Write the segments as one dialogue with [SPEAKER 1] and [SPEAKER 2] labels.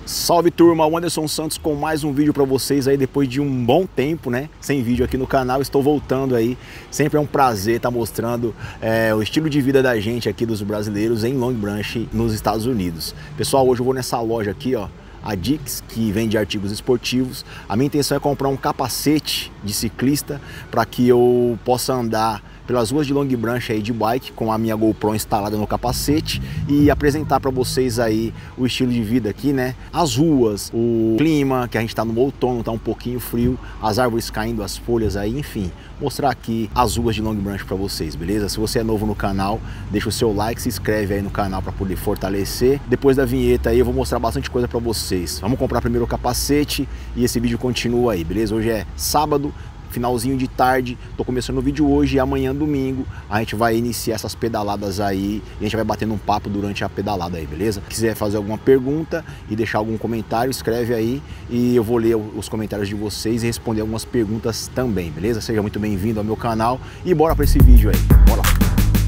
[SPEAKER 1] Salve turma, o Anderson Santos com mais um vídeo para vocês aí depois de um bom tempo, né? Sem vídeo aqui no canal, estou voltando aí. Sempre é um prazer estar mostrando o estilo de vida da gente aqui dos brasileiros em Long Branch, nos Estados Unidos. Pessoal, hoje eu vou nessa loja aqui, ó, a Dix, que vende artigos esportivos. A minha intenção é comprar um capacete de ciclista para que eu possa andar pelas ruas de Long Branch aí de bike com a minha GoPro instalada no capacete e apresentar para vocês aí o estilo de vida aqui, né? As ruas, o clima, que a gente tá no outono, tá um pouquinho frio, as árvores caindo, as folhas aí, enfim, mostrar aqui as ruas de Long Branch para vocês, beleza? Se você é novo no canal, deixa o seu like, se inscreve aí no canal para poder fortalecer. Depois da vinheta aí eu vou mostrar bastante coisa para vocês. Vamos comprar primeiro o capacete e esse vídeo continua aí, beleza? Hoje é sábado, finalzinho de tarde, tô começando o vídeo hoje e amanhã, domingo, a gente vai iniciar essas pedaladas aí e a gente vai batendo um papo durante a pedalada aí, beleza? Se quiser fazer alguma pergunta e deixar algum comentário, escreve aí e eu vou ler os comentários de vocês e responder algumas perguntas também, beleza? Seja muito bem-vindo ao meu canal e bora para esse vídeo aí, bora lá!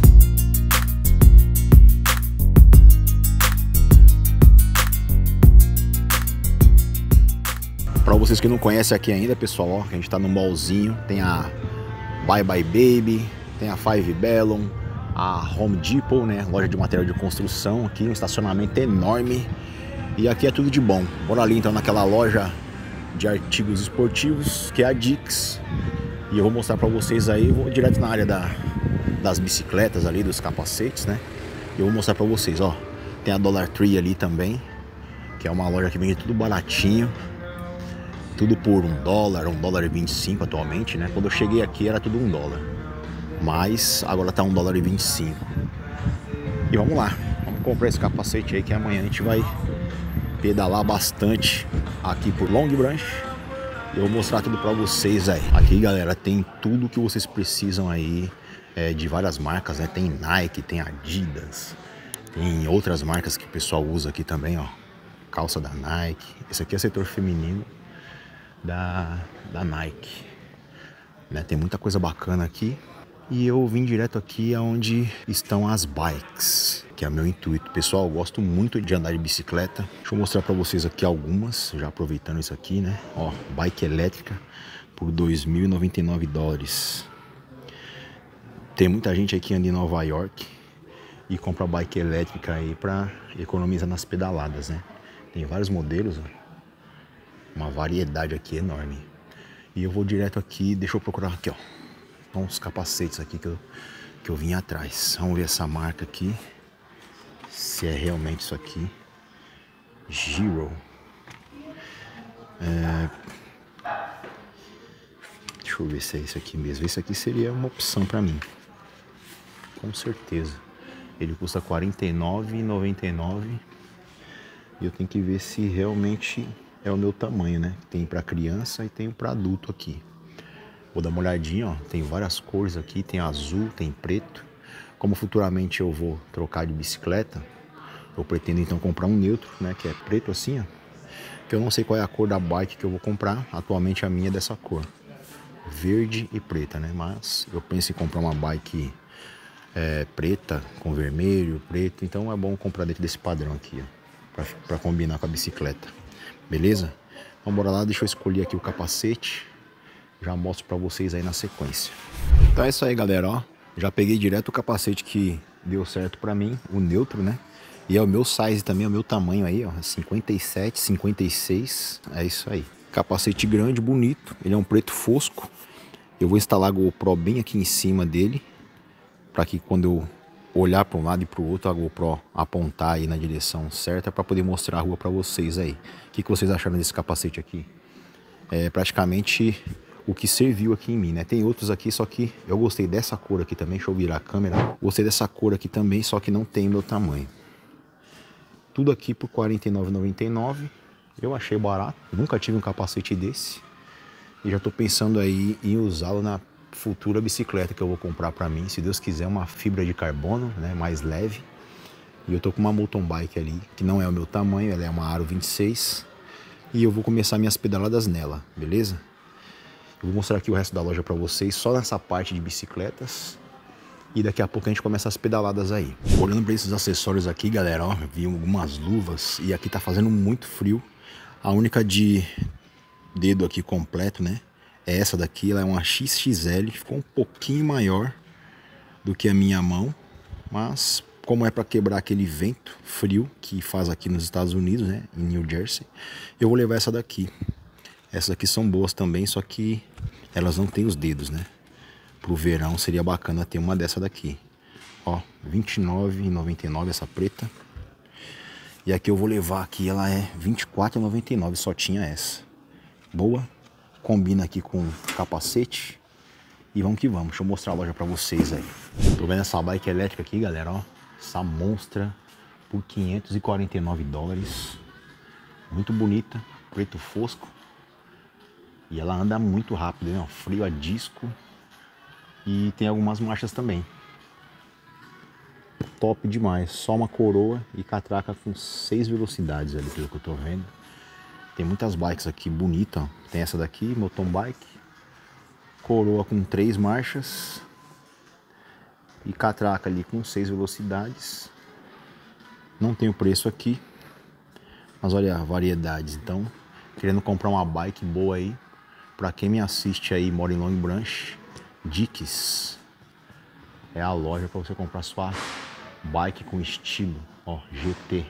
[SPEAKER 1] Para vocês que não conhecem aqui ainda, pessoal, ó, a gente tá no mallzinho, tem a Bye Bye Baby, tem a Five Bellum, a Home Depot, né, loja de material de construção aqui, um estacionamento enorme e aqui é tudo de bom. Bora ali então naquela loja de artigos esportivos que é a Dix e eu vou mostrar para vocês aí, vou direto na área das bicicletas ali, dos capacetes, né, e eu vou mostrar para vocês, ó, tem a Dollar Tree ali também, que é uma loja que vende tudo baratinho. Tudo por $1,25 atualmente, né? Quando eu cheguei aqui era tudo $1, mas agora tá $1,25. E vamos lá, vamos comprar esse capacete aí que amanhã a gente vai pedalar bastante aqui por Long Branch. E eu vou mostrar tudo pra vocês aí. Aqui, galera, tem tudo que vocês precisam aí, de várias marcas, né? Tem Nike, tem Adidas, tem outras marcas que o pessoal usa aqui também, ó. Calça da Nike. Esse aqui é setor feminino da Nike, né? Tem muita coisa bacana aqui e eu vim direto aqui aonde estão as bikes, que é o meu intuito. Pessoal, eu gosto muito de andar de bicicleta. Deixa eu mostrar para vocês aqui algumas, já aproveitando isso aqui, né? Ó, bike elétrica por $2.099. Tem muita gente aqui que anda em Nova York e compra bike elétrica aí para economizar nas pedaladas, né? Tem vários modelos, ó. Uma variedade aqui enorme. E eu vou direto aqui, deixa eu procurar aqui, ó. Então, uns capacetes aqui que eu vim atrás. Vamos ver essa marca aqui. Se é realmente isso aqui. Giro. Deixa eu ver se é isso aqui mesmo. Esse aqui seria uma opção pra mim. Com certeza. Ele custa R$ 49,99. E eu tenho que ver se realmente é o meu tamanho, né? Tem para criança e tem para adulto aqui. Vou dar uma olhadinha, ó. Tem várias cores aqui, tem azul, tem preto. Como futuramente eu vou trocar de bicicleta, eu pretendo então comprar um neutro, né? Que é preto assim, ó. Que eu não sei qual é a cor da bike que eu vou comprar. Atualmente a minha é dessa cor, verde e preta, né? Mas eu penso em comprar uma bike preta com vermelho, preto. Então é bom comprar dentro desse padrão aqui, ó, para combinar com a bicicleta. Beleza? Então bora lá, deixa eu escolher aqui o capacete. Já mostro pra vocês aí na sequência. Então é isso aí, galera, ó. Já peguei direto o capacete que deu certo pra mim, o neutro, né? E é o meu size também, é o meu tamanho aí, ó. 57, 56, é isso aí. Capacete grande, bonito, ele é um preto fosco. Eu vou instalar a GoPro bem aqui em cima dele, pra que quando eu olhar para um lado e para o outro, a GoPro apontar aí na direção certa para poder mostrar a rua para vocês aí. O que vocês acharam desse capacete aqui? É praticamente o que serviu aqui em mim, né? Tem outros aqui, só que eu gostei dessa cor aqui também. Deixa eu virar a câmera. Gostei dessa cor aqui também, só que não tem meu tamanho. Tudo aqui por R$ 49,99. Eu achei barato. Nunca tive um capacete desse. E já estou pensando aí em usá-lo na futura bicicleta que eu vou comprar para mim, se Deus quiser, uma fibra de carbono, né, mais leve. E eu tô com uma mountain bike ali, que não é o meu tamanho, ela é uma Aro 26. E eu vou começar minhas pedaladas nela, beleza? Eu vou mostrar aqui o resto da loja para vocês, só nessa parte de bicicletas. E daqui a pouco a gente começa as pedaladas aí. Olhando para esses acessórios aqui, galera, ó, vi algumas luvas e aqui tá fazendo muito frio. A única de dedo aqui completo, né, é essa daqui. Ela é uma XXL, ficou um pouquinho maior do que a minha mão, mas como é para quebrar aquele vento frio que faz aqui nos Estados Unidos, né, em New Jersey, eu vou levar essa daqui. Essas aqui são boas também, só que elas não têm os dedos, né? Pro verão seria bacana ter uma dessa daqui. Ó, R$29,99 essa preta. E aqui eu vou levar aqui, ela é R$24,99, só tinha essa. Boa, combina aqui com o capacete. E vamos que vamos, deixa eu mostrar a loja pra vocês aí. Tô vendo essa bike elétrica aqui, galera, ó. Essa monstra por $549. Muito bonita, preto fosco. E ela anda muito rápido, né? Freio a disco. E tem algumas marchas também. Top demais. Só uma coroa e catraca com 6 velocidades ali, pelo que eu tô vendo. Tem muitas bikes aqui bonitas. Tem essa daqui, mountain bike. Coroa com 3 marchas. E catraca ali com 6 velocidades. Não tem o preço aqui. Mas olha a variedades. Então, querendo comprar uma bike boa aí. Pra quem me assiste aí, mora em Long Branch, Dickies é a loja para você comprar sua bike com estilo, ó, GT,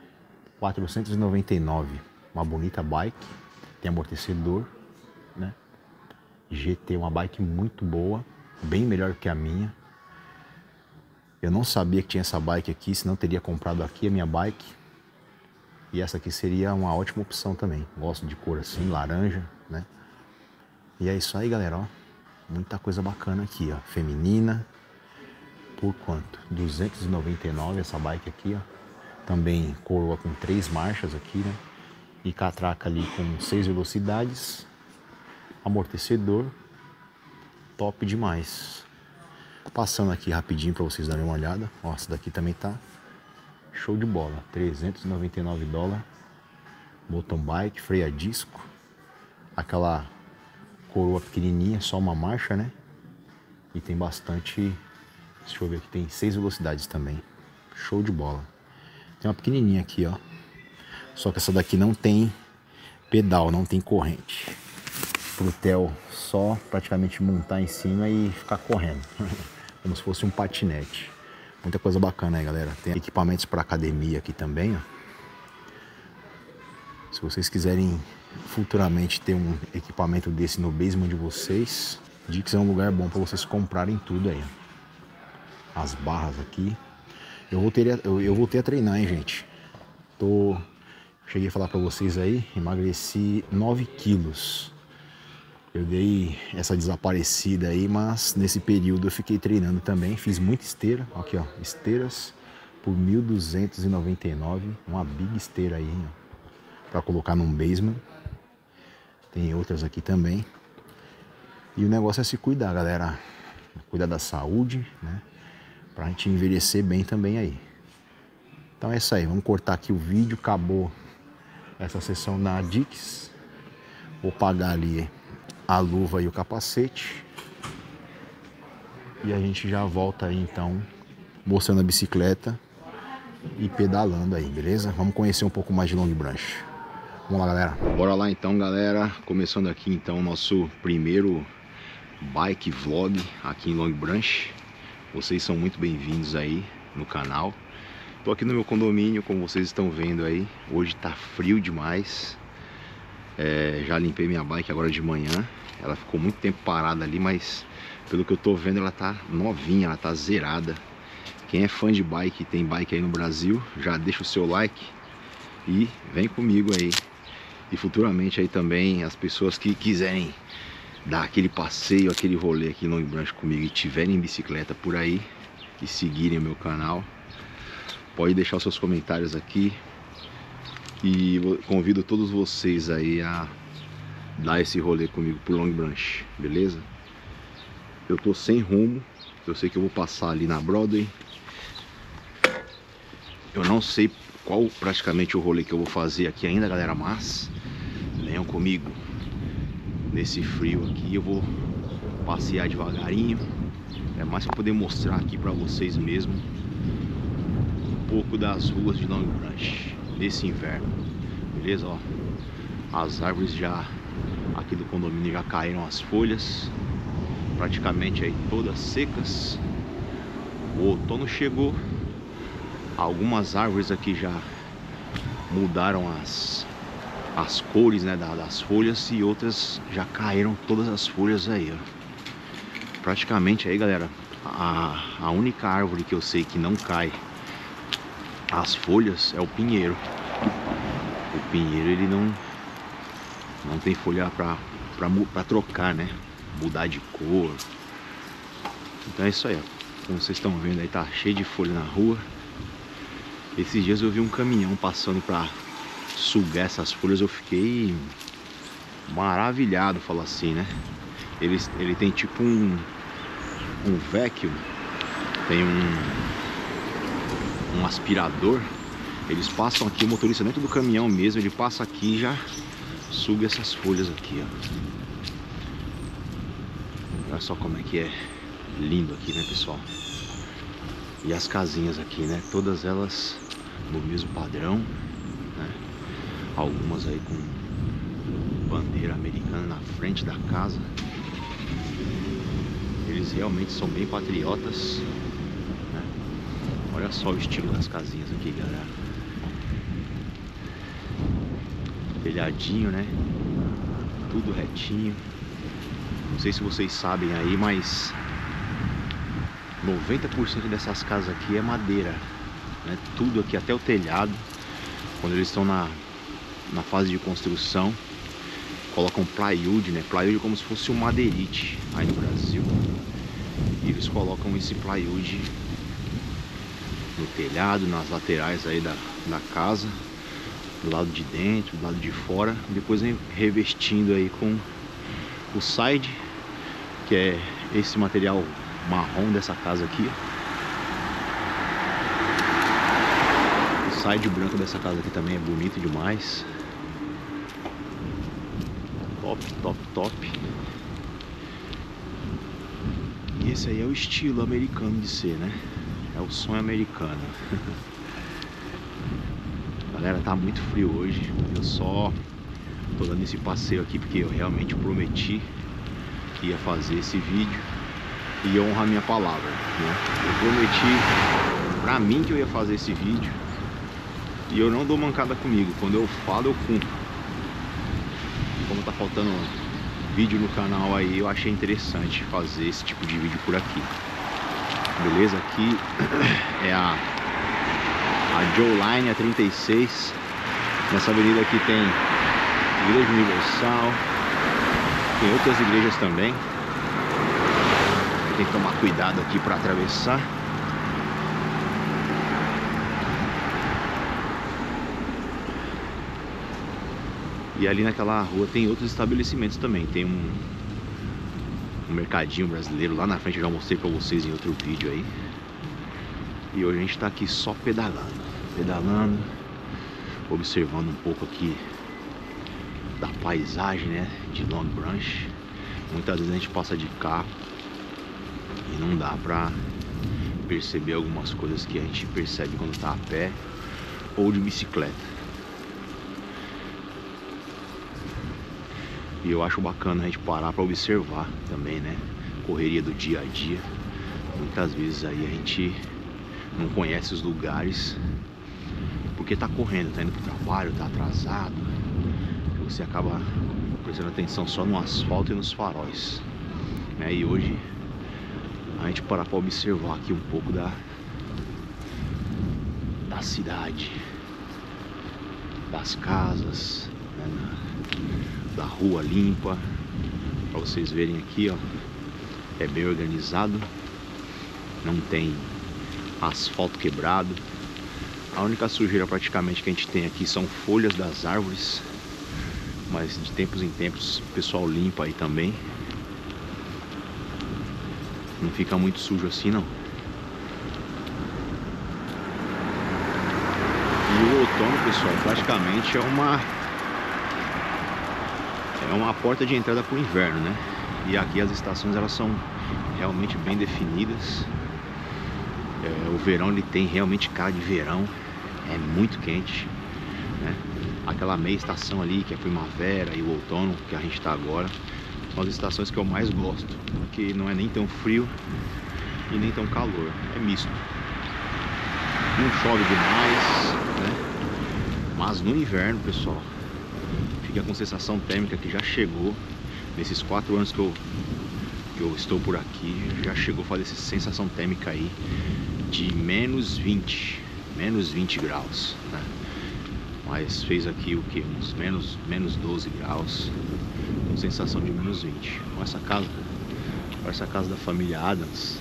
[SPEAKER 1] $499, uma bonita bike, tem amortecedor, né? GT, uma bike muito boa, bem melhor que a minha. Eu não sabia que tinha essa bike aqui, senão teria comprado aqui a minha bike. E essa aqui seria uma ótima opção também. Gosto de cor assim, laranja, né? E é isso aí, galera, ó. Muita coisa bacana aqui, ó. Feminina. Por quanto? R$299 essa bike aqui, ó. Também coroa com 3 marchas aqui, né? E catraca ali com 6 velocidades. Amortecedor. Top demais. Passando aqui rapidinho para vocês darem uma olhada. Ó, essa daqui também tá show de bola. $399. Mountain bike, freio a disco. Aquela coroa pequenininha, só uma marcha, né? E tem bastante. Deixa eu ver aqui, tem 6 velocidades também. Show de bola. Tem uma pequenininha aqui, ó. Só que essa daqui não tem pedal, não tem corrente. Pro Theo só praticamente montar em cima e ficar correndo. Como se fosse um patinete. Muita coisa bacana aí, galera. Tem equipamentos para academia aqui também, ó. Se vocês quiserem futuramente ter um equipamento desse no basement de vocês, Dickies é um lugar bom para vocês comprarem tudo aí. As barras aqui. Eu voltei a treinar, hein, gente. Cheguei a falar para vocês aí, emagreci 9 quilos. Eu dei essa desaparecida aí, mas nesse período eu fiquei treinando também. Fiz muita esteira. Aqui, ó, esteiras por R$1.299. Uma big esteira aí, ó, para colocar num basement. Tem outras aqui também. E o negócio é se cuidar, galera. Cuidar da saúde, né? Pra gente envelhecer bem também aí. Então é isso aí. Vamos cortar aqui o vídeo. Acabou essa sessão na Dickies. Vou pagar ali a luva e o capacete. E a gente já volta aí então, mostrando a bicicleta e pedalando aí, beleza? Vamos conhecer um pouco mais de Long Branch. Vamos lá, galera. Bora lá então, galera. Começando aqui então o nosso primeiro bike vlog aqui em Long Branch. Vocês são muito bem-vindos aí no canal. Tô aqui no meu condomínio, como vocês estão vendo aí. Hoje tá frio demais. Já limpei minha bike agora de manhã. Ela ficou muito tempo parada ali, mas pelo que eu tô vendo ela tá novinha, ela tá zerada. Quem é fã de bike, tem bike aí no Brasil, já deixa o seu like e vem comigo aí. E futuramente aí também as pessoas que quiserem dar aquele passeio, aquele rolê aqui em Long Branch comigo e tiverem bicicleta por aí e seguirem o meu canal, pode deixar os seus comentários aqui. E convido todos vocês aí a dar esse rolê comigo por Long Branch, beleza? Eu tô sem rumo, eu sei que eu vou passar ali na Broadway. Eu não sei qual praticamente o rolê que eu vou fazer aqui ainda, galera, mas venham comigo. Nesse frio aqui eu vou passear devagarinho, É mais para poder mostrar aqui para vocês mesmo um pouco das ruas de Long Branch nesse inverno. Beleza, ó. As árvores já aqui do condomínio já caíram as folhas, praticamente aí todas secas. O outono chegou. Algumas árvores aqui já mudaram as cores, né, das folhas, e outras já caíram todas as folhas aí, ó. Praticamente aí, galera, a única árvore que eu sei que não cai as folhas é o pinheiro. O pinheiro, ele não tem folha pra trocar, né, mudar de cor. Então é isso aí, ó. Como vocês estão vendo aí, tá cheio de folha na rua. Esses dias eu vi um caminhão passando pra sugar essas folhas, eu fiquei maravilhado, falo assim, né? Ele tem tipo um vacuum, tem um aspirador. Eles passam aqui, o motorista dentro do caminhão mesmo, ele passa aqui e já suga essas folhas aqui, ó. Olha só como é que é lindo aqui, né, pessoal? E as casinhas aqui, né? Todas elas no mesmo padrão, né? Algumas aí com bandeira americana na frente da casa. Eles realmente são bem patriotas, né? Olha só o estilo das casinhas aqui, galera. Telhadinho, né? Tudo retinho. Não sei se vocês sabem aí, mas 90% dessas casas aqui é madeira, né? Tudo aqui, até o telhado, quando eles estão na fase de construção, colocam plywood, né? Plywood é como se fosse um madeirite aí no Brasil. E eles colocam esse plywood no telhado, nas laterais aí da casa, do lado de dentro, do lado de fora. Depois vem revestindo aí com o side, que é esse material marrom dessa casa aqui. O side branco dessa casa aqui também é bonito demais. Top, top, top. E esse aí é o estilo americano de ser, né? É o sonho americano. Galera, tá muito frio hoje. Eu só tô dando esse passeio aqui porque eu realmente prometi que ia fazer esse vídeo e ia honrar minha palavra, né? Eu prometi pra mim que eu ia fazer esse vídeo e eu não dou mancada comigo. Quando eu falo, eu cumpro. Como tá faltando vídeo no canal aí, eu achei interessante fazer esse tipo de vídeo por aqui. Beleza? Aqui é a Joe Line, a 36. Nessa avenida aqui tem Igreja Universal, tem outras igrejas também. Tem que tomar cuidado aqui para atravessar. E ali naquela rua tem outros estabelecimentos também. Tem um mercadinho brasileiro lá na frente, eu já mostrei para vocês em outro vídeo aí. E hoje a gente tá aqui só pedalando, observando um pouco aqui da paisagem, né, de Long Branch. Muitas vezes a gente passa de carro e não dá pra perceber algumas coisas que a gente percebe quando tá a pé ou de bicicleta. E eu acho bacana a gente parar pra observar também, né? Correria do dia a dia. Muitas vezes aí a gente não conhece os lugares porque tá correndo, tá indo pro trabalho, tá atrasado. Você acaba prestando atenção só no asfalto e nos faróis, né? E hoje a gente parar pra observar aqui um pouco da cidade, das casas, né? Da rua limpa, para vocês verem aqui, ó, é bem organizado, não tem asfalto quebrado. A única sujeira praticamente que a gente tem aqui são folhas das árvores, mas de tempos em tempos o pessoal limpa aí também. Não fica muito sujo assim, não. E o outono, pessoal, praticamente é uma porta de entrada para o inverno, né? E aqui as estações elas são realmente bem definidas. O verão ele tem realmente cara de verão, é muito quente, né? Aquela meia estação ali que é a primavera e o outono que a gente está agora são as estações que eu mais gosto, porque não é nem tão frio e nem tão calor, é misto. Não chove demais, né? Mas no inverno, pessoal, fica com sensação térmica que já chegou nesses 4 anos que eu estou por aqui, já chegou a fazer essa sensação térmica aí de menos 20 graus, né? Mas fez aqui o que? Uns menos 12 graus, com sensação de menos 20. Olha essa casa da família Adams.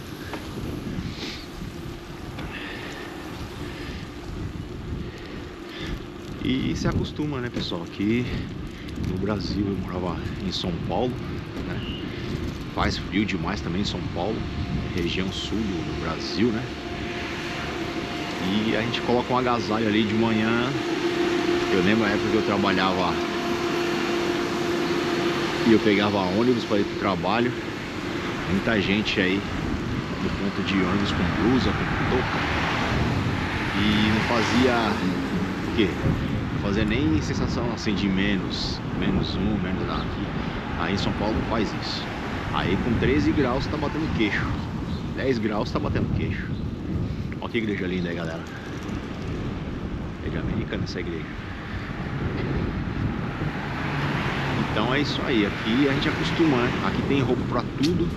[SPEAKER 1] E se acostuma, né, pessoal? Aqui no Brasil, eu morava em São Paulo, né? Faz frio demais também em São Paulo, região sul do Brasil, né? E a gente coloca um agasalho ali de manhã. Eu lembro a época que eu trabalhava e eu pegava ônibus para ir pro trabalho. Muita gente aí no ponto de ônibus com blusa, com touca. E não fazia o quê? Não fazia nem sensação assim de menos 1, menos nada. Aí em São Paulo não faz isso. Aí com 13 graus tá batendo queixo. 10 graus tá batendo queixo. Olha que igreja linda aí, galera. Igreja americana essa igreja. Então é isso aí. Aqui a gente acostuma, né? Aqui tem roupa pra tudo.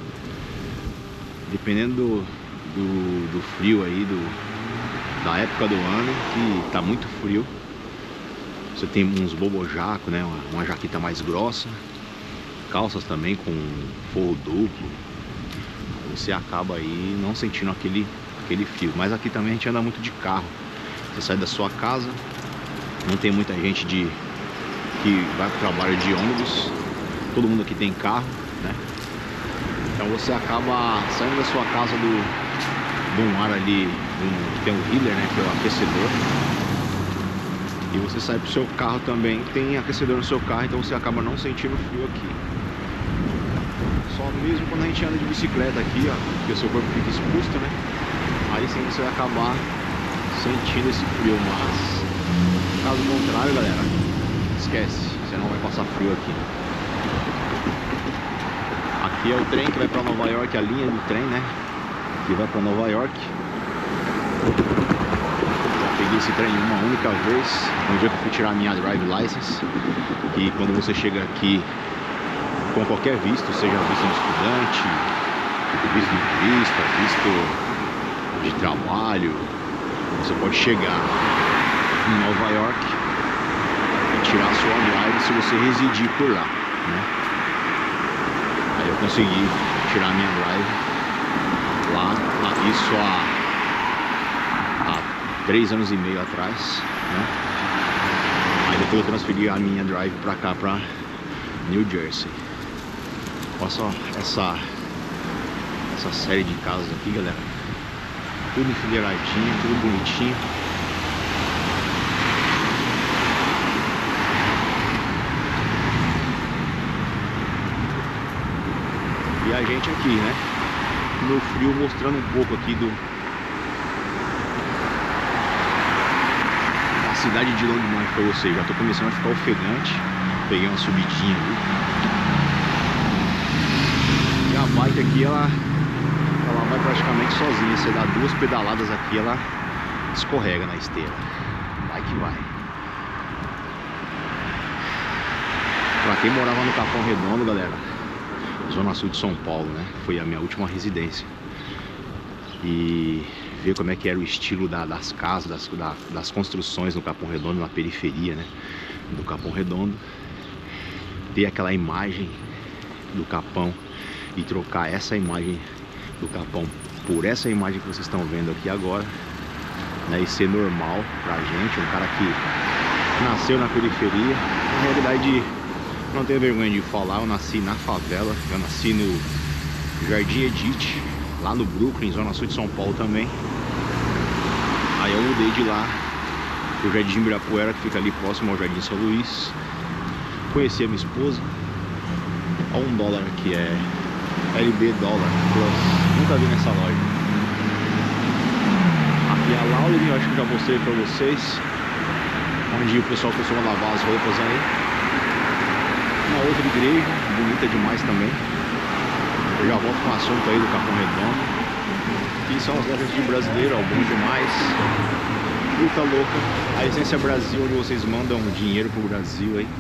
[SPEAKER 1] Dependendo do frio aí, da época do ano, que tá muito frio. Você tem uns bobojacos, né? Uma jaqueta mais grossa. Calças também com forro duplo. Você acaba aí não sentindo aquele frio. Mas aqui também a gente anda muito de carro. Você sai da sua casa, não tem muita gente que vai para o trabalho de ônibus. Todo mundo aqui tem carro, né? Então você acaba saindo da sua casa de um ar ali, tem um heater, né? Que é o aquecedor. E você sai pro seu carro também, tem aquecedor no seu carro, então você acaba não sentindo frio aqui. Só mesmo quando a gente anda de bicicleta aqui, ó, porque o seu corpo fica exposto, né? Aí sim você vai acabar sentindo esse frio, mas caso contrário, galera, esquece, você não vai passar frio aqui. Aqui é o trem que vai pra Nova York, a linha do trem, né? Que vai pra Nova York. Peguei esse trem uma única vez, no dia que eu fui tirar a minha drive license. E quando você chega aqui com qualquer visto, seja visto de estudante, visto de turista, visto de trabalho, você pode chegar em Nova York e tirar a sua drive se você residir por lá, né? Aí eu consegui tirar a minha drive lá, isso há 3 anos e meio atrás, né? Aí depois eu transferi a minha drive pra cá, pra New Jersey. Olha só essa série de casas aqui, galera. Tudo enfileiradinho, tudo bonitinho. E a gente aqui, né? No frio, mostrando um pouco aqui cidade de Long Beach pra vocês. Já tô começando a ficar ofegante. Peguei uma subidinha ali. E a bike aqui, ela vai praticamente sozinha. Você dá 2 pedaladas aqui, ela escorrega na esteira. Vai que vai. Pra quem morava no Capão Redondo, galera, zona sul de São Paulo, né? Foi a minha última residência. E ver como é que era o estilo das casas, das construções no Capão Redondo, na periferia, né, do Capão Redondo. Ter aquela imagem do Capão e trocar essa imagem do Capão por essa imagem que vocês estão vendo aqui agora, né, e ser normal pra gente, um cara que nasceu na periferia. Na realidade, não tenho vergonha de falar, eu nasci na favela, eu nasci no Jardim Edith, lá no Brooklyn, zona sul de São Paulo também. Aí eu mudei de lá pro Jardim Ibirapuera, que fica ali próximo ao Jardim São Luís. Conheci a minha esposa. Olha $1 que é LB Dollar Plus. Nunca vi nessa loja. Aqui é a Laundry, eu acho que já mostrei pra vocês, onde o pessoal costuma lavar as roupas aí. Uma outra igreja, bonita demais também. Eu já volto com o assunto aí do Capão Redondo. Aqui são as lojas de brasileiro, ó, bom demais. Fruta louca. A Essência Brasil, onde vocês mandam dinheiro pro Brasil aí.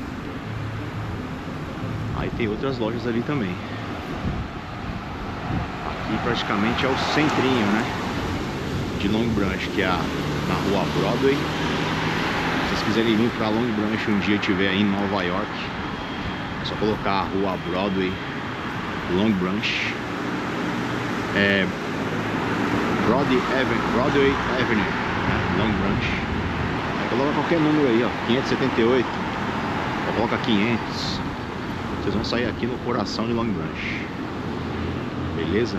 [SPEAKER 1] Aí tem outras lojas ali também. Aqui praticamente é o centrinho, né, de Long Branch, que é na rua Broadway. Se vocês quiserem vir pra Long Branch um dia estiver aí em Nova York, é só colocar a rua Broadway, Long Branch, Broadway Avenue, né? Long Branch. Aí coloca qualquer número aí, ó, 578, ou coloca 500. Vocês vão sair aqui no coração de Long Branch. Beleza?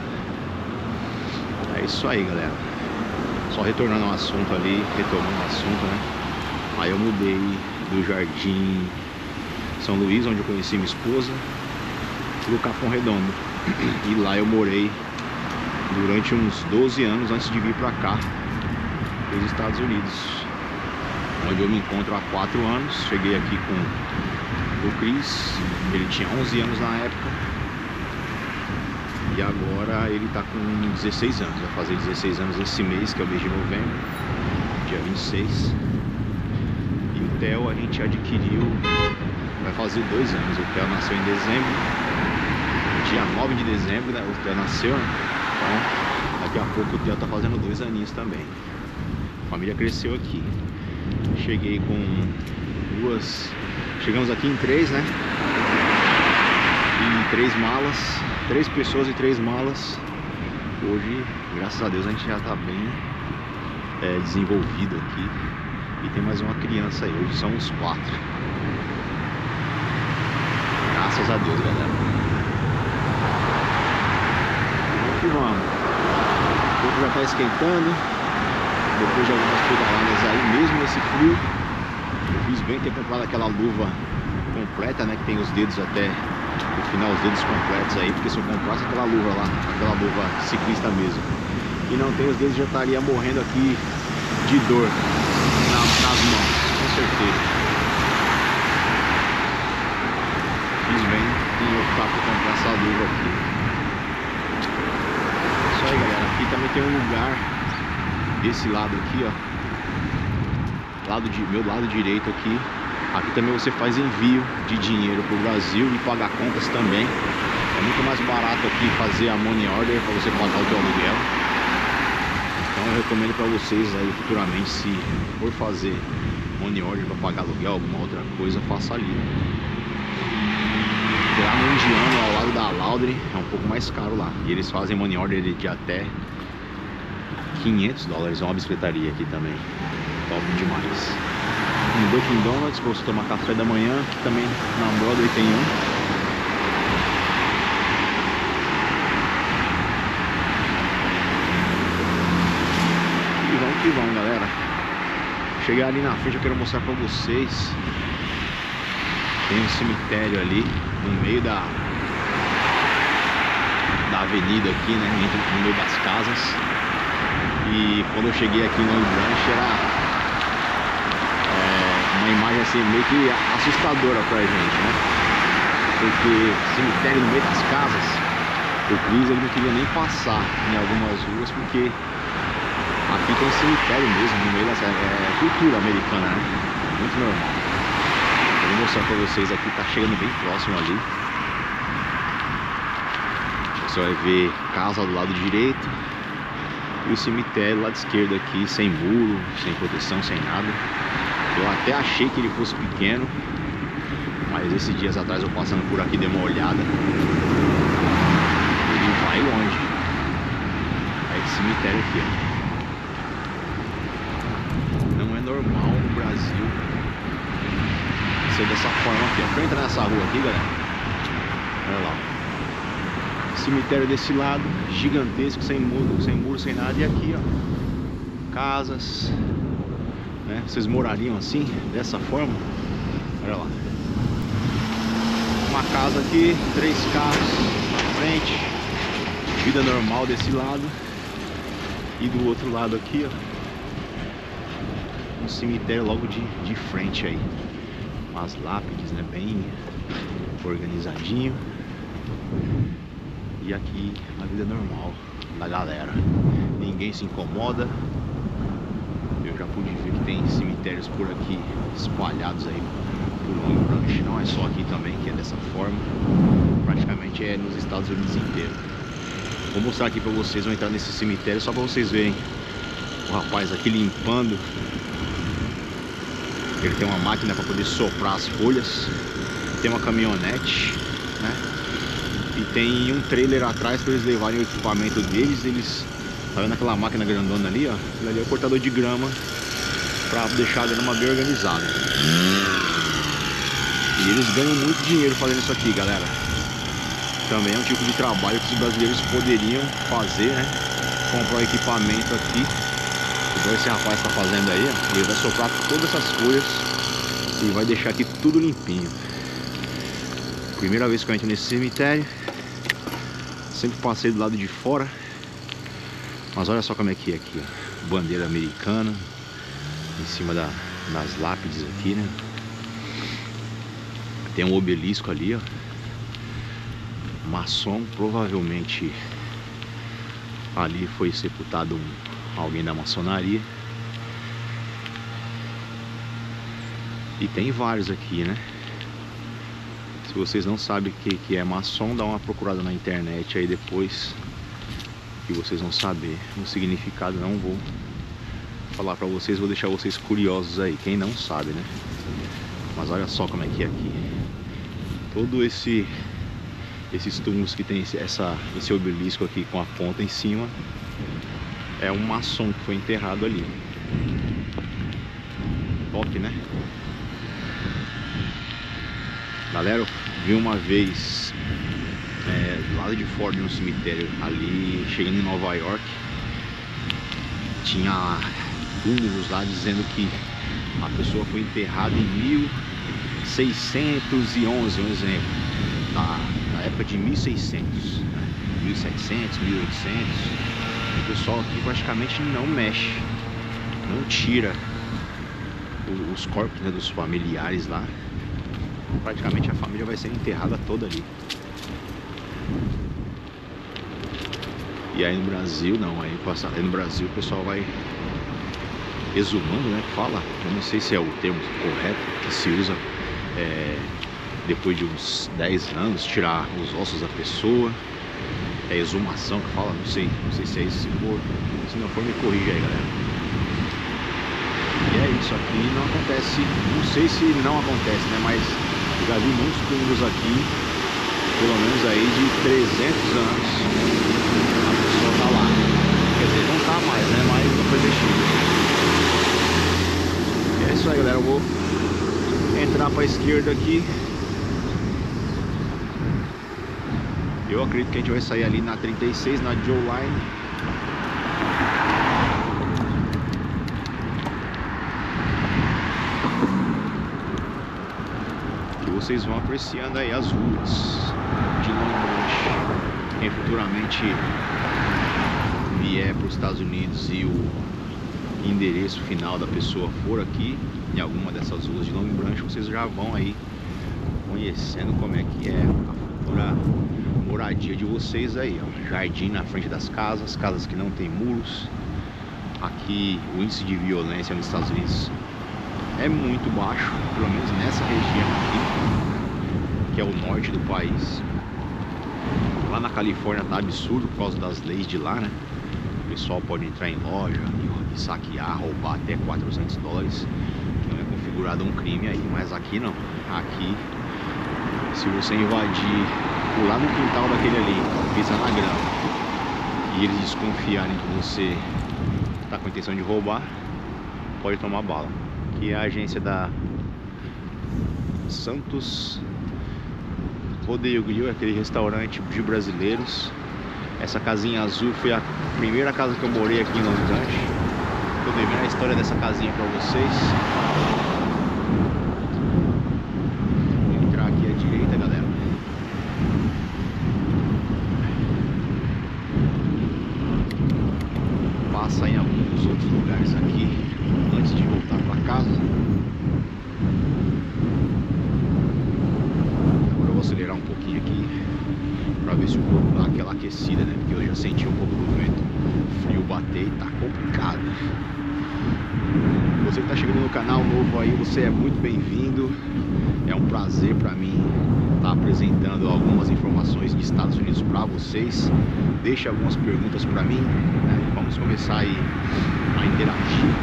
[SPEAKER 1] É isso aí, galera. Só retornando ao assunto ali, retomando o assunto, né? Aí eu mudei do Jardim São Luís, onde eu conheci minha esposa, pro Capão Redondo. E lá eu morei durante uns 12 anos antes de vir pra cá, dos Estados Unidos, onde eu me encontro há 4 anos. Cheguei aqui com o Chris, ele tinha 11 anos na época. E agora ele tá com 16 anos, vai fazer 16 anos esse mês, que é o mês de novembro, dia 26. E o Theo a gente adquiriu, vai fazer 2 anos. O Theo nasceu em dezembro, dia 9 de dezembro, né? O Theo nasceu, então daqui a pouco o Theo tá fazendo 2 aninhos também. A família cresceu aqui. Cheguei com chegamos aqui em 3, né? Em 3 malas. 3 pessoas e 3 malas. Hoje, graças a Deus, a gente já tá bem desenvolvido aqui. E tem mais uma criança aí. Hoje são uns 4. Graças a Deus, galera. Vamos que vamos. O corpo já tá esquentando. Depois de algumas pedaladas aí, mesmo nesse frio, eu fiz bem ter comprado aquela luva completa, né? Que tem os dedos até o final, os dedos completos aí, porque se eu comprasse aquela luva lá, aquela luva ciclista mesmo, e não tem os dedos, já estaria morrendo aqui de dor nas mãos, com certeza. Fiz bem em optar por comprar essa luva aqui. Isso aí, galera. Aqui também tem um lugar desse lado aqui, ó, meu lado direito aqui. Aqui também você faz envio de dinheiro para o Brasil e pagar contas também. É muito mais barato aqui fazer a money order para você pagar o teu aluguel. Então eu recomendo para vocês aí futuramente, se for fazer money order para pagar aluguel, alguma outra coisa, faça ali. Lá no Indiano, ao lado da Laundry, é um pouco mais caro lá. E eles fazem money order de até $500. É uma bicicletaria aqui também. Top demais. Um Dunkin' Donuts para você tomar café da manhã, que também na Broadway tem um. E vamos, galera. Chegar ali na frente, eu quero mostrar para vocês. Tem um cemitério ali no meio da avenida aqui, né? No meio das casas. E quando eu cheguei aqui no Long Branch, era uma imagem assim meio que assustadora pra gente, né? Porque cemitério no meio das casas, o Chris ele não queria nem passar em algumas ruas, porque aqui tem um cemitério mesmo no meio dessa cultura americana, né? Muito normal. Eu vou mostrar pra vocês aqui, tá chegando bem próximo ali. Você vai ver casa do lado direito e o cemitério do lado esquerdo aqui, sem muro, sem proteção, sem nada. Eu até achei que ele fosse pequeno, mas esses dias atrás eu passando por aqui dei uma olhada. Ele vai longe. É esse cemitério aqui, ó. Não é normal no Brasil ser dessa forma aqui, ó. Pra entrar nessa rua aqui, galera, olha lá. Cemitério desse lado, gigantesco, sem muro, sem nada. E aqui, ó, casas. Vocês morariam assim, dessa forma? Olha lá. Uma casa aqui, 3 carros na frente. frente, vida normal desse lado. E do outro lado aqui, ó, um cemitério logo de frente aí. Umas lápides, né, bem organizadinho. E aqui a vida normal da galera. Ninguém se incomoda. Eu já pude ver que tem cemitérios por aqui espalhados aí por Long Branch. Não é só aqui também que é dessa forma. Praticamente é nos Estados Unidos inteiro. Vou mostrar aqui pra vocês, vou entrar nesse cemitério só pra vocês verem o rapaz aqui limpando. Ele tem uma máquina para poder soprar as folhas. Tem uma caminhonete, né? E tem um trailer atrás para eles levarem o equipamento deles. Eles, tá vendo aquela máquina grandona ali, ó? Aquilo ali é o cortador de grama para deixar a grama bem organizada. E eles ganham muito dinheiro fazendo isso aqui, galera. Também é um tipo de trabalho que os brasileiros poderiam fazer, né? Comprar o equipamento aqui, igual esse rapaz está fazendo aí, ó. Ele vai soprar todas essas folhas e vai deixar aqui tudo limpinho. Primeira vez que eu entro nesse cemitério. Sempre passei do lado de fora. Mas olha só como é que é aqui, ó. Bandeira americana em cima das lápides aqui, né? Tem um obelisco ali, ó. Maçom, provavelmente ali foi sepultado alguém da maçonaria. E tem vários aqui, né? Se vocês não sabem o que é maçom, dá uma procurada na internet aí depois, que vocês vão saber o significado. Não vou falar pra vocês, vou deixar vocês curiosos aí, quem não sabe, né? Mas olha só como é que é aqui. Todo esses túmulos que tem esse obelisco aqui com a ponta em cima é um maçom que foi enterrado ali. Top, né? Galera, eu vi uma vez do lado de fora de um cemitério ali, chegando em Nova York, tinha túmulos lá dizendo que a pessoa foi enterrada em 1611, um exemplo, na época de 1600, 1700, 1800. O pessoal aqui praticamente não mexe, não tira os corpos, né, dos familiares lá. Praticamente a família vai ser enterrada toda ali. E aí no Brasil não, aí no Brasil o pessoal vai exumando, né? Fala, eu não sei se é o termo correto que se usa, depois de uns 10 anos, tirar os ossos da pessoa. É exumação que fala, não sei se é isso. Se não for, me corrija aí, galera. E é isso, aqui não acontece, não sei se não acontece, né? Mas já vi muitos túmulos aqui, pelo menos aí de 300 anos, a pessoa tá lá. Quer dizer, não tá mais, né? Mas não foi mexido. E é isso aí, galera. Eu vou entrar pra esquerda aqui. Eu acredito que a gente vai sair ali na 36, na Joe Line. Vocês vão apreciando aí as ruas de Long Branch. Quem futuramente vier para os Estados Unidos e o endereço final da pessoa for aqui em alguma dessas ruas de Long Branch, vocês já vão aí conhecendo como é que é a futura moradia de vocês aí, ó. Jardim na frente das casas, casas que não tem muros. Aqui o índice de violência nos Estados Unidos é muito baixo, pelo menos nessa região aqui, que é o norte do país. Lá na Califórnia tá absurdo por causa das leis de lá, né? O pessoal pode entrar em loja e saquear, roubar até $400, que não é configurado um crime aí. Mas aqui não. Aqui, se você invadir lá no quintal daquele ali, pisar na grama, e eles desconfiarem que você tá com a intenção de roubar, pode tomar bala. Aqui é a agência da Santos Rodeio Grill, aquele restaurante de brasileiros. Essa casinha azul foi a primeira casa que eu morei aqui em Long Branch. Tô devendo a história dessa casinha pra vocês. Vou entrar aqui à direita, galera. ver se o corpo dá aquela aquecida, né? Porque eu já senti um pouco do vento frio bater e tá complicado. Você que tá chegando no canal novo aí, você é muito bem-vindo. É um prazer para mim estar apresentando algumas informações de Estados Unidos para vocês. Deixe algumas perguntas para mim, né? Vamos começar aí a interagir.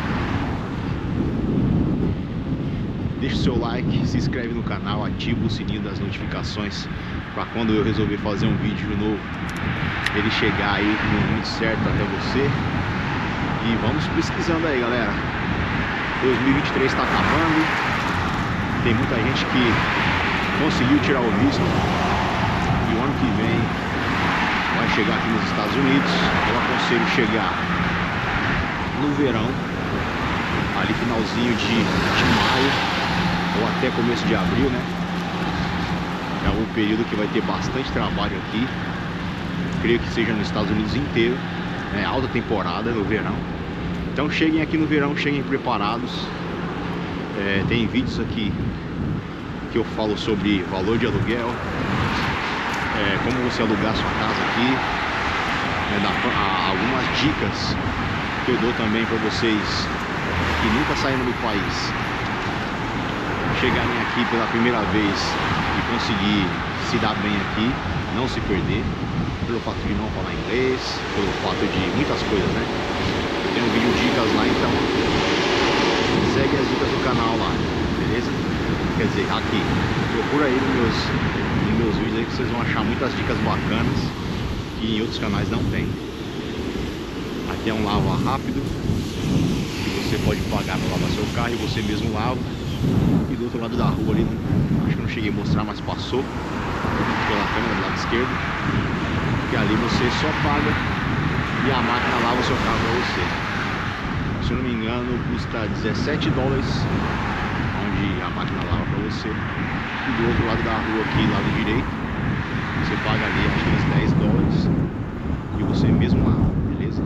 [SPEAKER 1] Deixe o seu like, se inscreve no canal, ativa o sininho das notificações para quando eu resolver fazer um vídeo novo, ele chegar aí no momento certo até você. E vamos pesquisando aí, galera. 2023 está acabando. Tem muita gente que conseguiu tirar o visto e o ano que vem vai chegar aqui nos Estados Unidos. Eu aconselho chegar no verão, ali finalzinho de maio ou até começo de abril, né? É um período que vai ter bastante trabalho aqui. Creio que seja nos Estados Unidos inteiro, né? Alta temporada no verão. Então cheguem aqui no verão, cheguem preparados. Tem vídeos aqui que eu falo sobre valor de aluguel, como você alugar sua casa aqui, algumas dicas que eu dou também para vocês que nunca saíram do país, chegarem aqui pela primeira vez e conseguir se dar bem aqui, não se perder, pelo fato de não falar inglês, pelo fato de muitas coisas, né? Eu tenho um vídeo dicas lá, então segue as dicas do canal lá, beleza? Quer dizer, aqui, procura aí nos meus vídeos aí que vocês vão achar muitas dicas bacanas que em outros canais não tem. Aqui é um lava rápido, que você pode pagar para lavar seu carro e você mesmo lava. E do outro lado da rua ali, acho que não cheguei a mostrar, mas passou pela câmera do lado esquerdo, que ali você só paga e a máquina lava o seu carro para você. Se eu não me engano, custa 17 dólares onde a máquina lava para você. E do outro lado da rua aqui, lado direito, você paga ali acho que uns 10 dólares e você mesmo lava, beleza?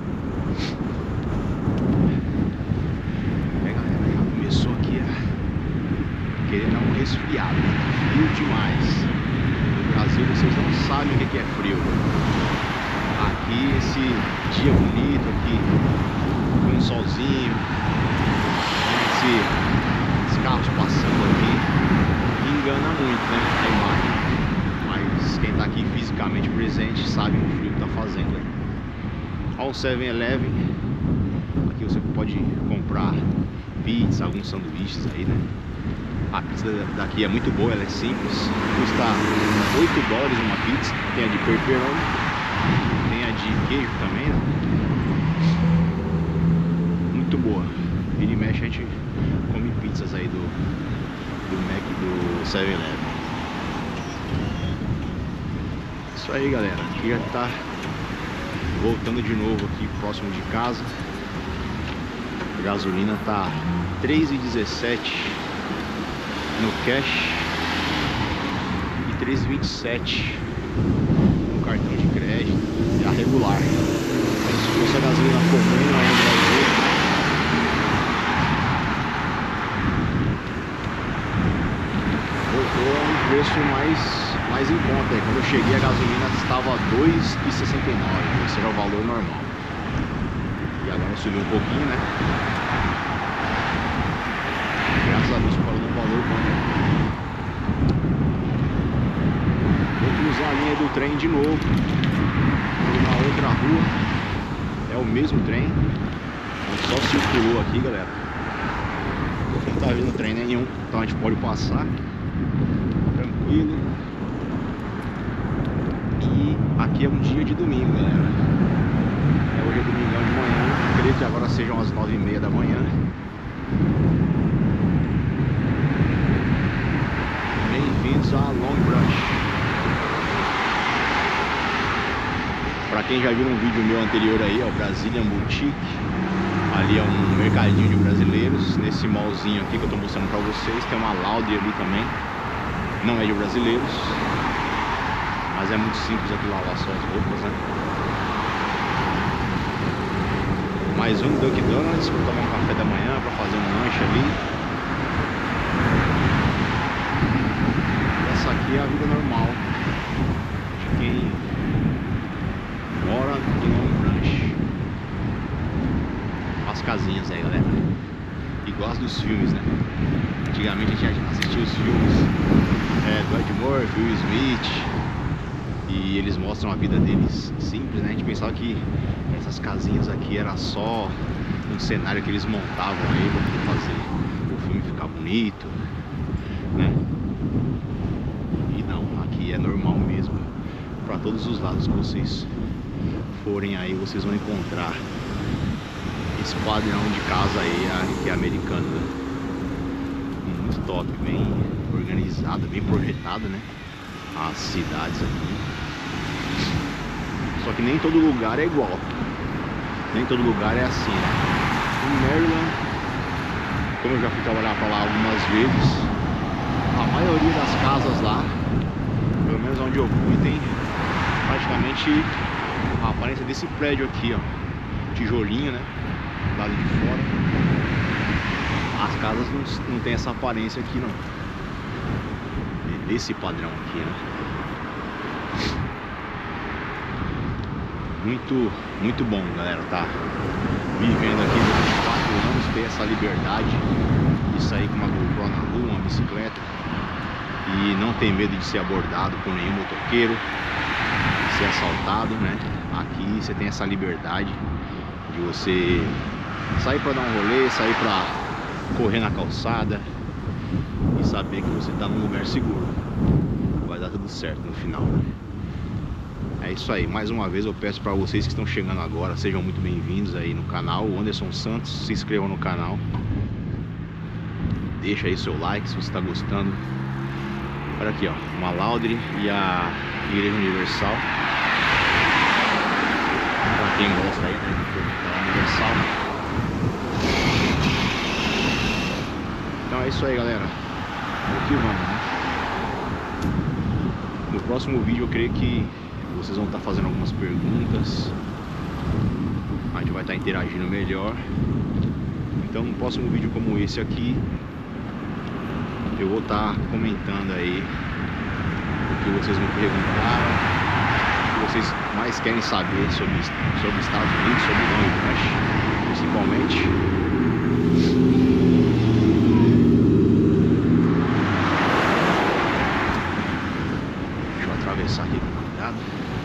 [SPEAKER 1] Galera, já começou aqui a querer dar um resfriado, frio demais. No Brasil vocês não sabem o que é frio. Aqui esse dia bonito aqui, com um solzinho, esses carros passando aqui, engana muito, né, a imagem. Mas quem tá aqui fisicamente presente sabe o frio que tá fazendo, né? Ao 7-Eleven, aqui você pode comprar pizza, alguns sanduíches aí, né? A pizza daqui é muito boa, ela é simples, custa 8 dólares uma pizza. Tem a de pepperoni, tem a de queijo também, né? Muito boa. Vira e mexe a gente come pizzas aí do Mac e do 7-Eleven. Isso aí, galera, aqui já tá voltando de novo aqui próximo de casa. A gasolina tá 3,17 no cash e 3,27 no cartão de crédito, já regular. Mas se fosse a gasolina comum aí no Brasil, voltou a um preço mais em conta. Quando eu cheguei a gasolina estava 2,69, esse era o valor normal. E agora subiu um pouquinho, né? Graças a Deus parou no valor bom. Vou cruzar a linha do trem de novo por uma outra rua. É o mesmo trem, só circulou aqui, galera. Não tá vindo trem nenhum, então a gente pode passar tranquilo. E aqui é um dia de domingo, galera. Hoje é domingão de manhã, acredito que agora sejam as 9h30 da manhã. Bem-vindos a Long Branch. Pra quem já viu um vídeo meu anterior aí, ó, Brazilian Boutique. Ali é um mercadinho de brasileiros. Nesse mallzinho aqui que eu tô mostrando pra vocês, tem uma Laundry ali também. Não é de brasileiros, mas é muito simples aqui lavar só as roupas, né? Mais um Dunkin' Donuts para tomar um café da manhã, para fazer um lanche ali. Essa aqui é a vida normal quem mora em Long Branch. As casinhas aí, galera. Igual as dos filmes, né? Antigamente a gente assistia os filmes do Ed Murphy, Will Smith, e eles mostram a vida deles simples, né? A gente pensava que essas casinhas aqui era só um cenário que eles montavam aí pra poder fazer o filme ficar bonito, né? E não, aqui é normal mesmo. Pra todos os lados que vocês forem aí, vocês vão encontrar esse padrão de casa aí que é americano, né? Muito top, bem organizado, bem projetado, né? As cidades aqui. Só que nem todo lugar é igual. Nem todo lugar é assim, né? Em Maryland, como eu já fui trabalhar pra lá algumas vezes, a maioria das casas lá, pelo menos onde eu fui, tem praticamente a aparência desse prédio aqui, ó. Tijolinho, né? Do lado de fora. As casas não tem essa aparência aqui, não. Desse padrão aqui, né? Muito bom, galera, tá vivendo aqui durante 4 anos, ter essa liberdade de sair com uma GoPro na rua, uma bicicleta, e não ter medo de ser abordado por nenhum motoqueiro, de ser assaltado, né? Aqui você tem essa liberdade de você sair para dar um rolê, sair para correr na calçada e saber que você tá num lugar seguro. Vai dar tudo certo no final, né? É isso aí, mais uma vez eu peço para vocês que estão chegando agora, sejam muito bem-vindos aí no canal, Anderson Santos, se inscrevam no canal, deixa aí seu like se você está gostando. Olha aqui, ó, uma Laudre e a Igreja Universal, para quem gosta aí, né, da Universal. Então é isso aí, galera, aqui vamos, né? No próximo vídeo eu creio que vocês vão estar fazendo algumas perguntas, a gente vai estar interagindo melhor. Então no próximo vídeo como esse aqui, eu vou estar comentando aí o que vocês me perguntaram, o que vocês mais querem saber sobre os Estados Unidos, sobre o Long Branch, principalmente. Deixa eu atravessar aqui com cuidado.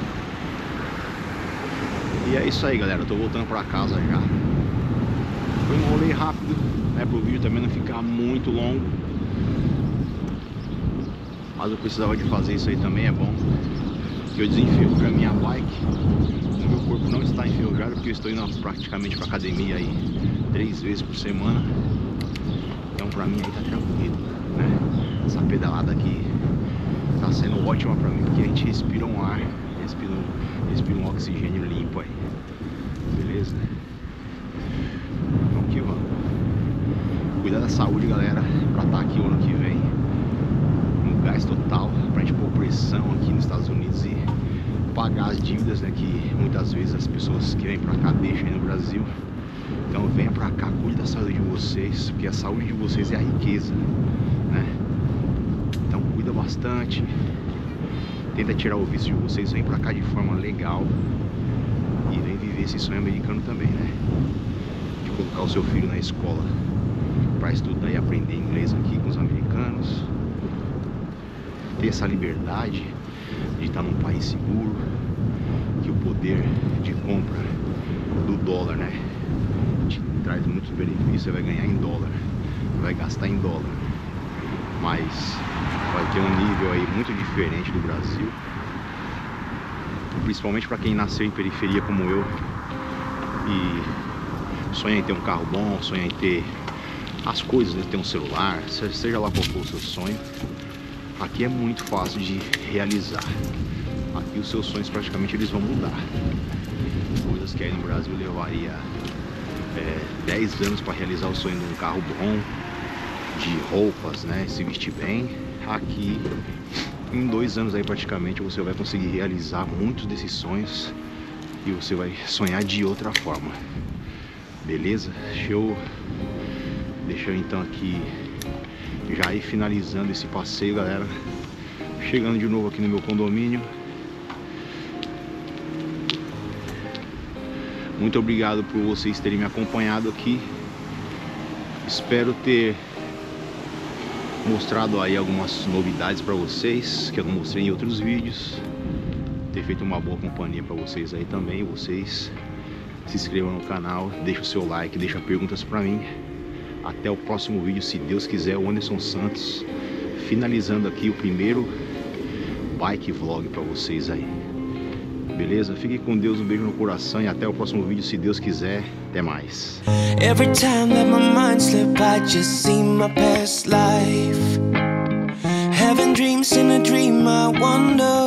[SPEAKER 1] E é isso aí, galera, eu tô voltando pra casa já. Foi um rolê rápido, né, pro vídeo também não ficar muito longo. Mas eu precisava de fazer isso aí também, é bom que eu desenferruje a minha bike. O meu corpo não está enferrujado porque eu estou indo praticamente pra academia aí 3 vezes por semana. Então pra mim aí tá tranquilo, né? Essa pedalada aqui tá sendo ótima pra mim porque a gente respira um ar, respira um oxigênio limpo aí. Beleza? Então aqui vamos. Cuidar da saúde, galera, pra estar aqui o ano que vem no gás total, pra gente pôr pressão aqui nos Estados Unidos e pagar as dívidas, né, que muitas vezes as pessoas que vêm pra cá deixam aí no Brasil. Então venha pra cá, cuide da saúde de vocês, porque a saúde de vocês é a riqueza, né? Então cuida bastante, tenta tirar o visto de vocês, vem pra cá de forma legal e vem viver esse sonho americano também, né? De colocar o seu filho na escola pra estudar e aprender inglês aqui com os americanos, ter essa liberdade de estar num país seguro, que o poder de compra do dólar, né, te traz muitos benefícios. Você vai ganhar em dólar, vai gastar em dólar, mas vai ter um nível aí muito diferente do Brasil, principalmente para quem nasceu em periferia como eu e sonha em ter um carro bom, sonha em ter as coisas, né, ter um celular, seja lá qual for o seu sonho. Aqui é muito fácil de realizar. Aqui os seus sonhos praticamente eles vão mudar. Coisas que aí no Brasil levaria 10 anos para realizar o sonho de um carro bom, de roupas, né, se vestir bem. Aqui em 2 anos aí praticamente você vai conseguir realizar muitos desses sonhos e você vai sonhar de outra forma. Beleza? Deixa eu então aqui já ir finalizando esse passeio, galera. Chegando de novo aqui no meu condomínio. Muito obrigado por vocês terem me acompanhado aqui. Espero ter mostrado aí algumas novidades para vocês que eu não mostrei em outros vídeos. Ter feito uma boa companhia para vocês aí também. Vocês se inscrevam no canal, deixa o seu like, deixa perguntas para mim. Até o próximo vídeo, se Deus quiser. O Anderson Santos finalizando aqui o primeiro bike vlog para vocês aí. Beleza? Fique com Deus, um beijo no coração e até o próximo vídeo, se Deus quiser. Até mais.
[SPEAKER 2] Every time that my mind slip, I just see my past life. Having dreams in a dream, I wonder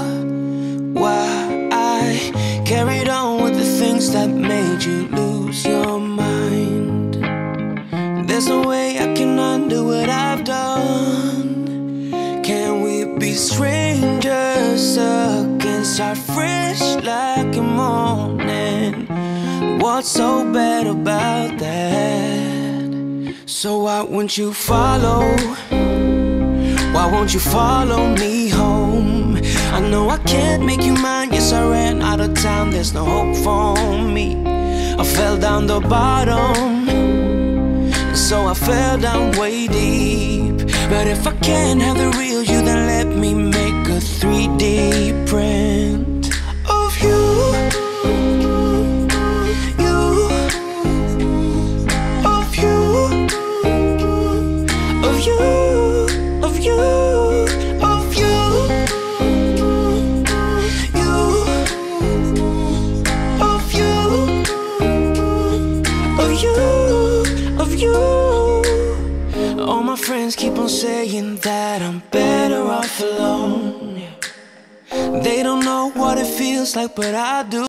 [SPEAKER 2] why I carried on with the things that made you lose your mind. There's no way I can undo what I've done. Can we be strangers again, start fresh like a morning? What's so bad about that? So why won't you follow? Why won't you follow me home? I know I can't make you mine. Yes, I ran out of town, there's no hope for me. I fell down the bottom, so I fell down way deep. But if I can't have the real you, then let me make a 3D print of you. All my friends keep on saying that I'm better off alone. They don't know what it feels like, but I do.